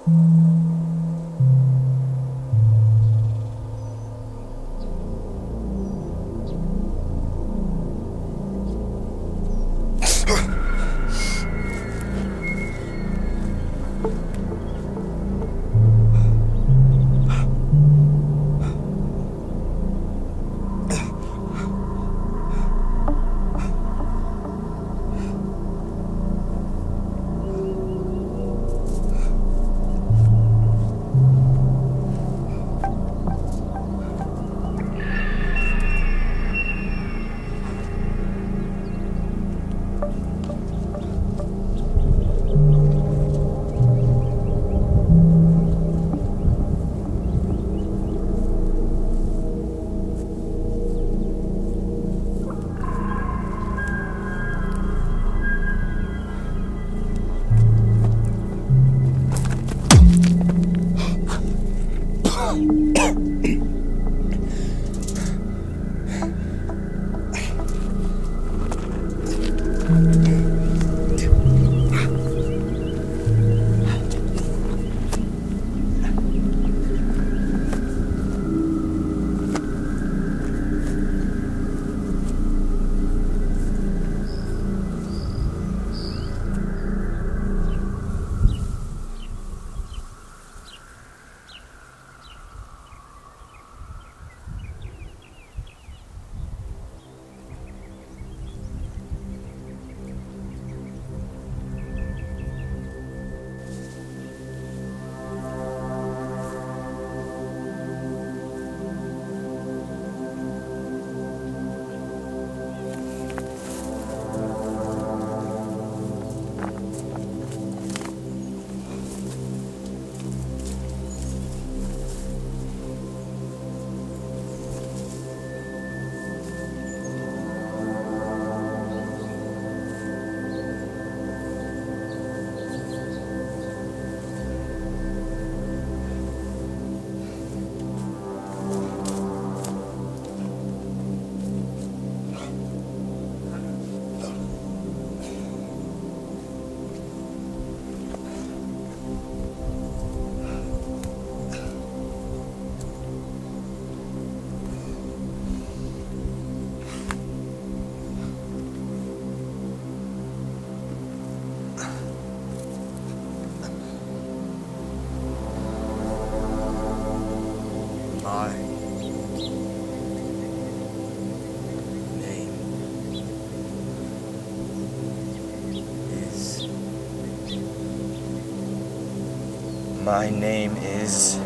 My name is...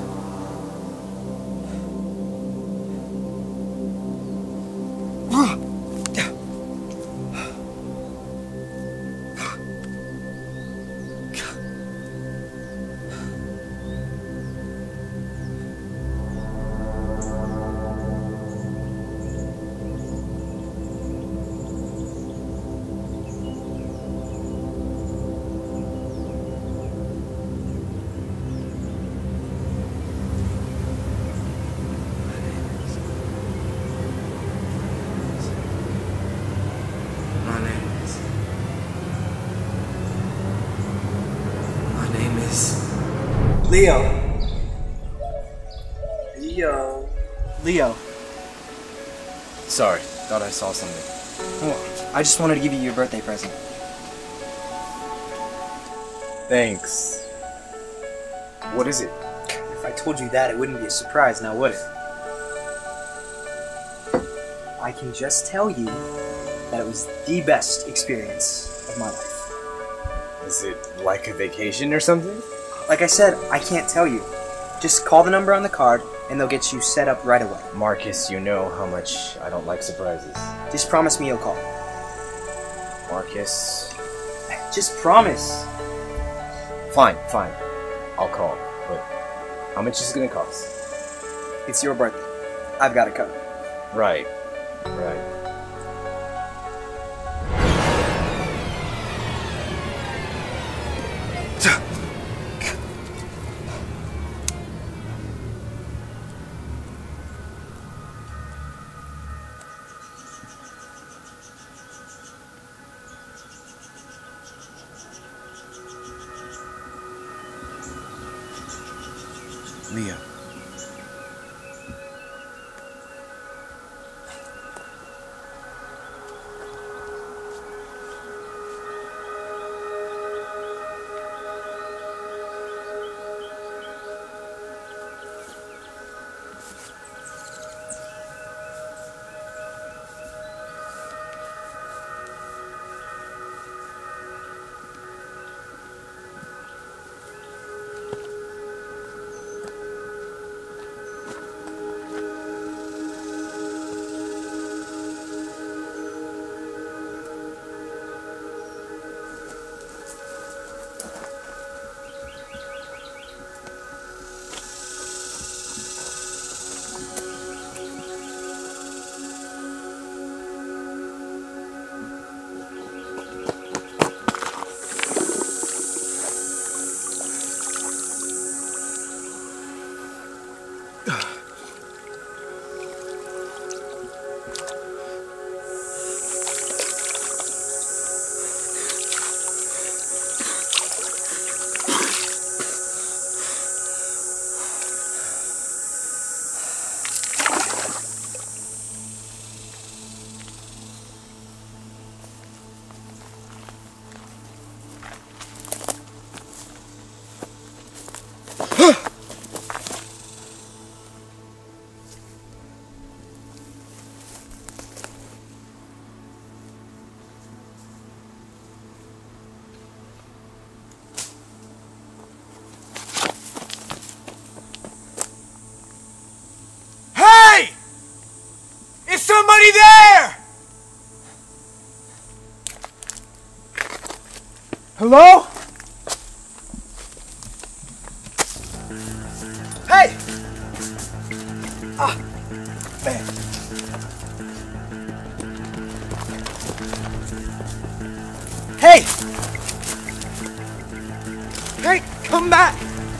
Leo. Leo. Sorry, thought I saw something. Oh, I just wanted to give you your birthday present. Thanks. What is it? If I told you that, it wouldn't be a surprise, now would it? I can just tell you that it was the best experience of my life. Is it like a vacation or something? Like I said, I can't tell you. Just call the number on the card, and they'll get you set up right away. Marcus, you know how much I don't like surprises. Just promise me you'll call. Marcus... Just promise. Fine. I'll call. But how much is it gonna cost? It's your birthday. I've got it covered. Right. Leo. Somebody there! Hello? Hey! Man. Hey! Hey, come back!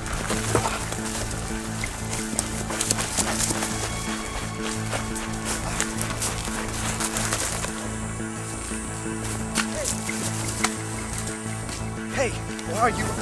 Hey, where are you?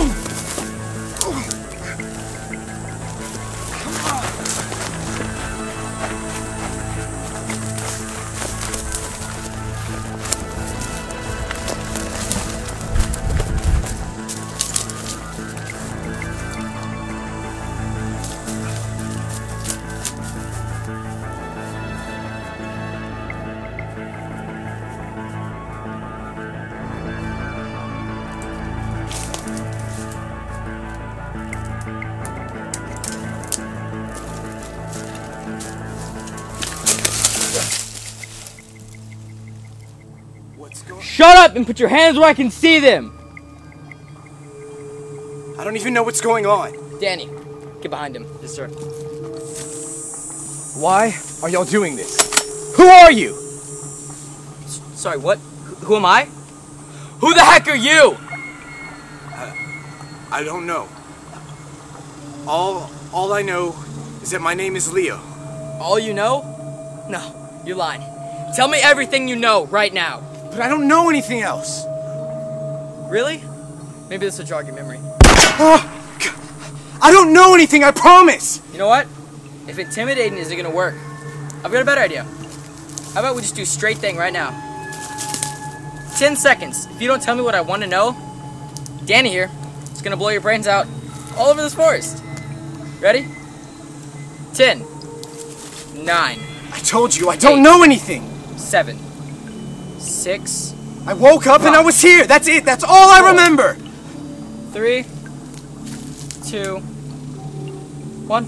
Shut up and put your hands where I can see them! I don't even know what's going on. Danny, get behind him. Yes, sir. Why are y'all doing this? Who are you? Sorry, what? Who am I? Who the heck are you? I don't know. All I know is that my name is Leo. All you know? No, you're lying. Tell me everything you know right now. But I don't know anything else. Really? Maybe this will jog your memory. I don't know anything, I promise! You know what? If intimidating isn't gonna work, I've got a better idea. How about we just do a straight thing right now? 10 seconds. If you don't tell me what I want to know, Danny here is gonna blow your brains out all over this forest. Ready? 10, 9. I told you, I don't know anything! 7, 6. I woke up and I was here, that's it, that's all I remember! 3, 2, 1.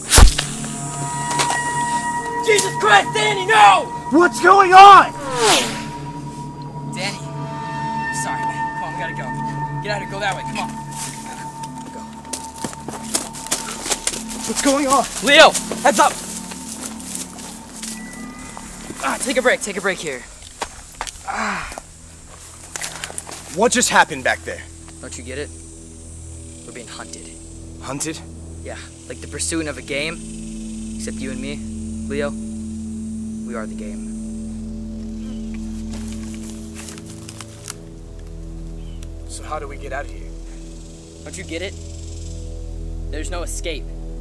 Jesus Christ, Danny, no! What's going on? Danny, I'm sorry, man. Come on, we gotta go. Get out of here, go that way, come on. Go. What's going on? Leo, heads up! Take a break here. What just happened back there? Don't you get it? We're being hunted. Hunted? Yeah, like the pursuit of a game. Except you and me, Leo, we are the game. So how do we get out of here? Don't you get it? There's no escape.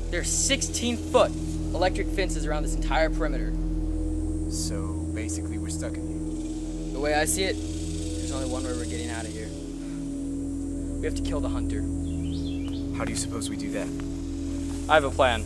There's 16-foot electric fences around this entire perimeter. So basically, we're stuck in here. The way I see it, there's only one way we're getting out of here. We have to kill the hunter. How do you suppose we do that? I have a plan.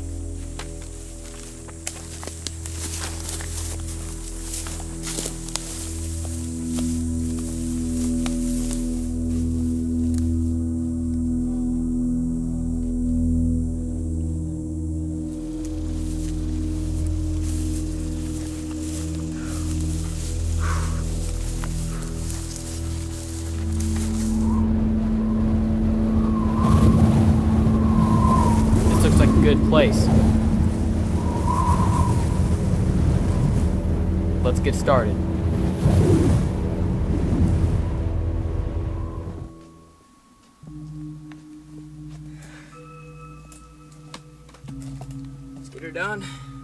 Good place. Let's get started. Let's get her done.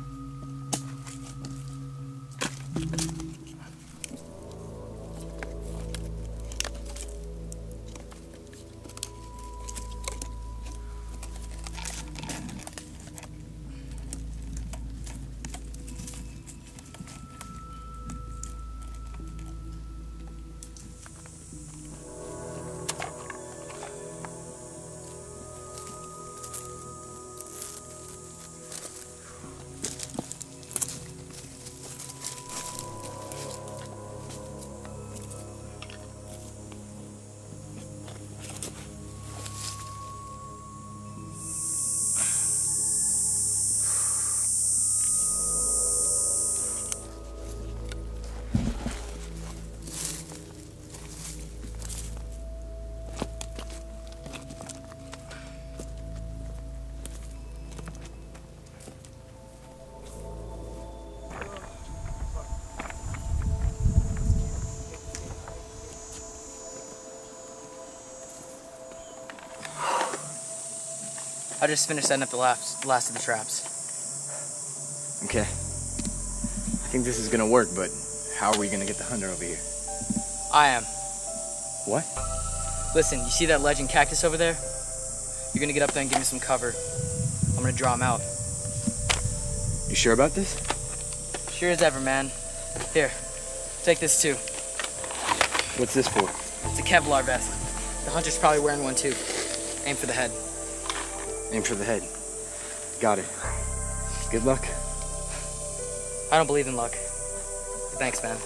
I just finished setting up the last of the traps. Okay. I think this is gonna work, but how are we gonna get the hunter over here? I am. What? Listen, you see that ledge and cactus over there? You're gonna get up there and give me some cover. I'm gonna draw him out. You sure about this? Sure as ever, man. Here, take this too. What's this for? It's a Kevlar vest. The hunter's probably wearing one too. Aim for the head. Aim for the head. Got it. Good luck. I don't believe in luck. But thanks, man.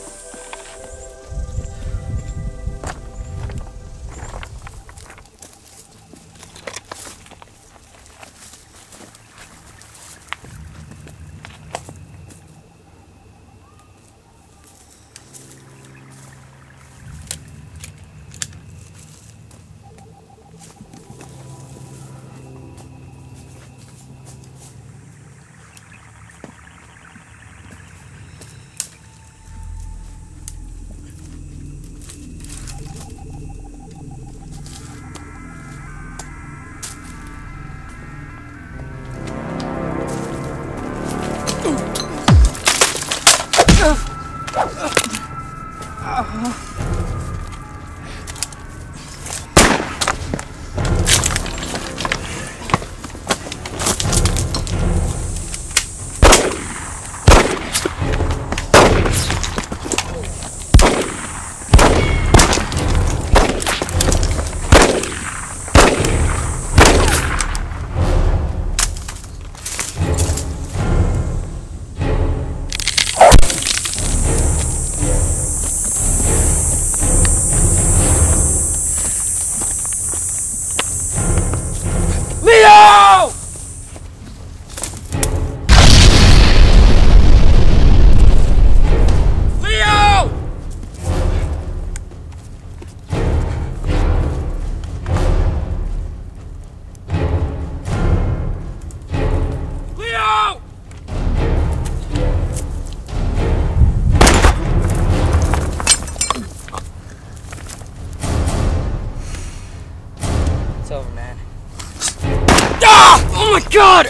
It's over, man. Ah! Oh my God!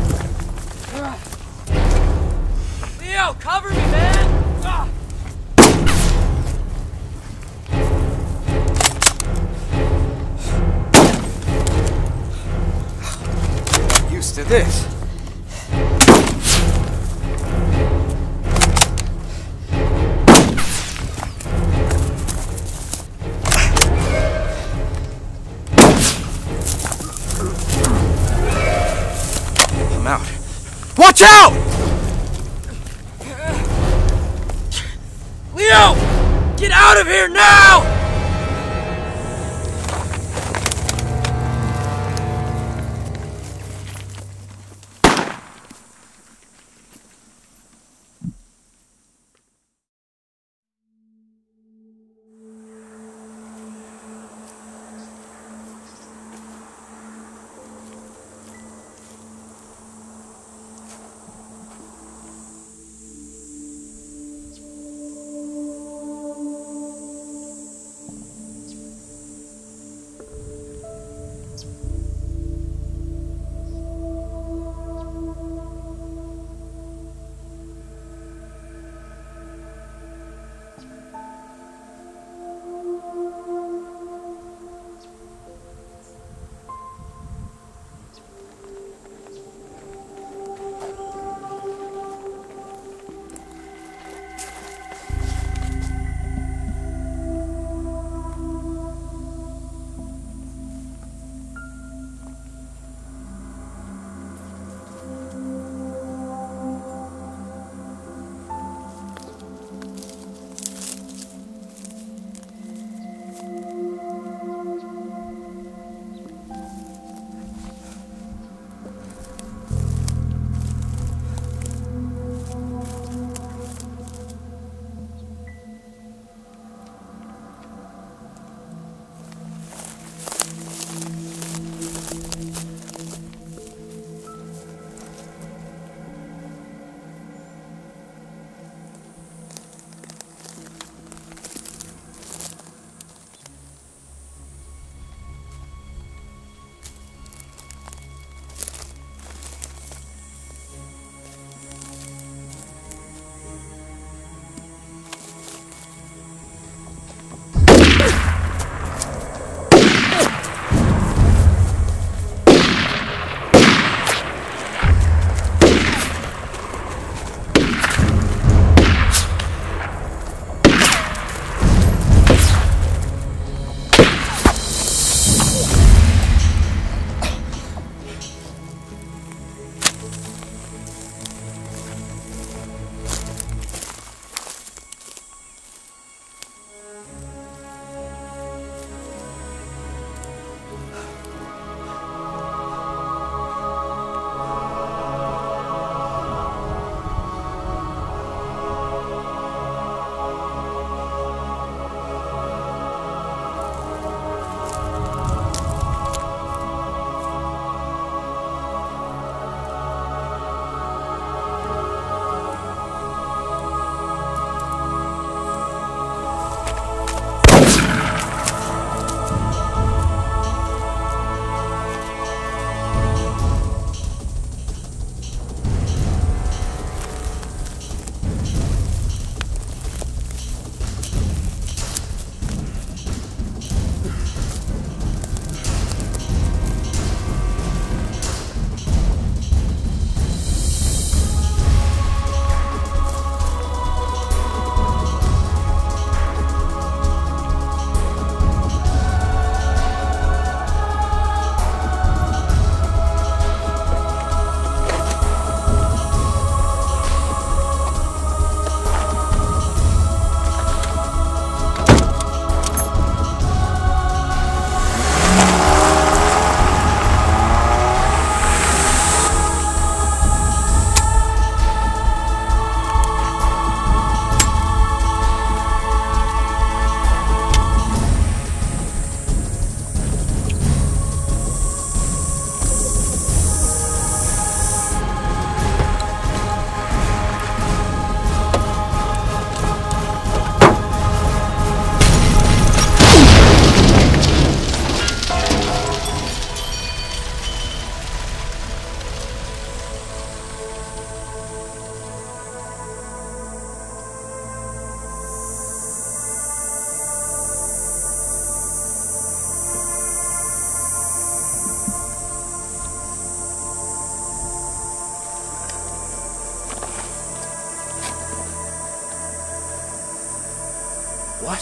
Leo, cover me, man! Ah! Used to this. I'm out. Watch out! Leo! Get out of here now! What?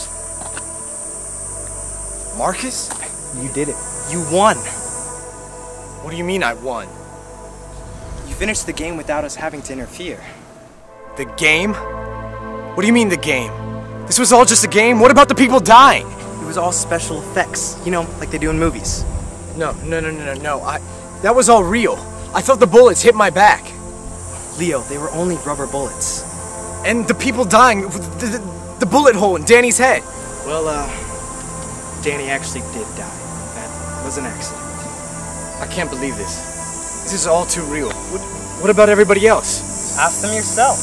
Marcus? You did it. You won. What do you mean I won? You finished the game without us having to interfere. The game? What do you mean the game? This was all just a game? What about the people dying? It was all special effects, you know, like they do in movies. No. That was all real. I thought the bullets hit my back. Leo, they were only rubber bullets. And the people dying, the bullet hole in Danny's head. Well, Danny actually did die. That was an accident. I can't believe this. This is all too real. What about everybody else? Ask them yourself.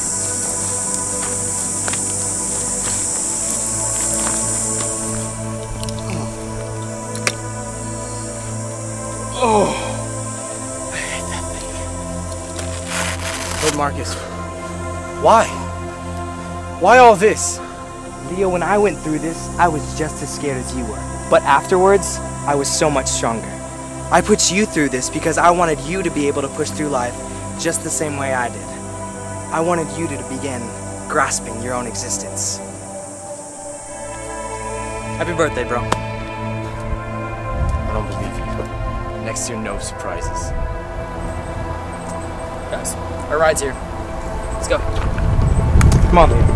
Oh, I hate that thing. But Marcus, why? Why all this? Leo, when I went through this, I was just as scared as you were. But afterwards, I was so much stronger. I put you through this because I wanted you to be able to push through life just the same way I did. I wanted you to begin grasping your own existence. Happy birthday, bro. I don't believe you. Next year, no surprises. Guys, our ride's here. Let's go. Come on, baby.